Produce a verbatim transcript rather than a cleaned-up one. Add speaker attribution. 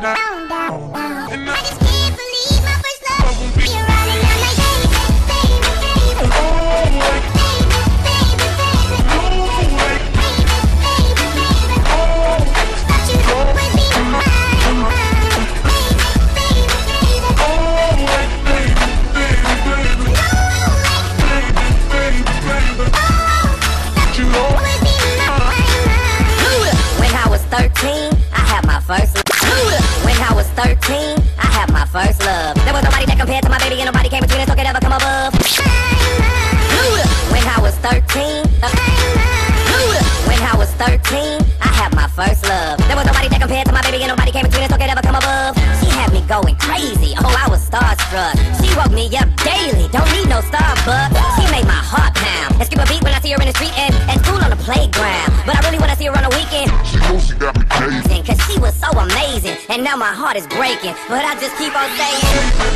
Speaker 1: down, down, down. And I just can't believe my first love will be running down like baby, baby, baby, baby, baby, baby, baby, baby, baby, thought you would be mine, mine, baby, baby, baby, baby, baby, would be mine, mine.
Speaker 2: When I was thirteen, I had my first love. When I was thirteen, I had my first love. There was nobody that compared to my baby, and nobody came between us or could ever come above. When I was thirteen, uh, when I was thirteen, I had my first love. There was nobody that compared to my baby, and nobody came between us or could ever come above. She had me going crazy, oh I was starstruck. She woke me up daily, don't need no Starbucks. She made my heart pound and skip a beat when I see her in the street and at school on the playground. But I really wanna see her on the weekend.
Speaker 3: She knows she got me crazy.
Speaker 2: Cause she was so amazing, and now my heart is breaking. But I just keep on saying